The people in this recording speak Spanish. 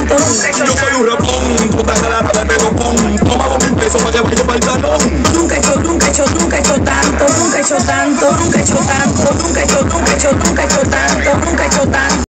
tanto, nunca he hecho Yo soy un rapón, tú estás clara de pedopón. Toma 2.000 pesos para que vaya para el salón. nunca he hecho, nunca he hecho, nunca he hecho tanto, nunca he hecho tanto, nunca he hecho tanto, nunca he hecho, nunca he hecho, nunca he hecho tanto, nunca he hecho tanto.